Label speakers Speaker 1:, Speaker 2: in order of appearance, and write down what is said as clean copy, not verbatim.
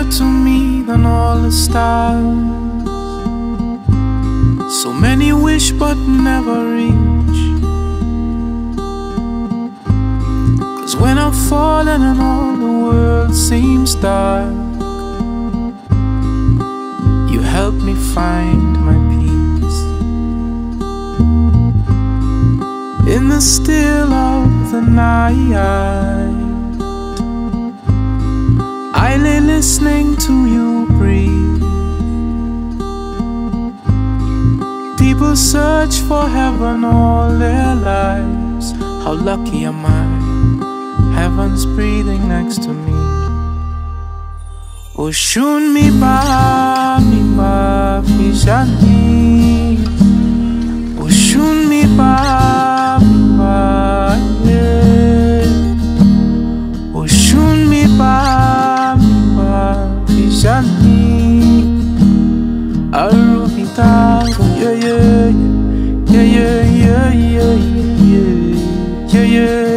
Speaker 1: to me than all the stars. So many wish but never reach. 'Cause when I'm falling and all the world seems dark, you help me find my peace. In the still of the night, I lay listening to you breathe. People search for heaven all their lives. How lucky am I, heaven's breathing next to me. Oshun mi ba fi shani. Oshun mi ba yeah. Oshun mi ba fi shani. Arubita yeah yeah yeah yeah yeah yeah yeah yeah yeah.